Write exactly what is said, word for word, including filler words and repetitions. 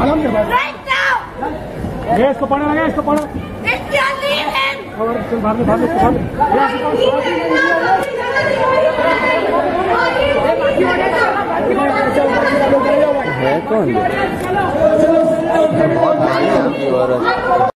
Right now! ये इसको पढ़ो लगा इसको पढ़ो If you leave him! और चल भाग ले भाग ले भाग ले है कौन बहुत भारी है आपकी औरत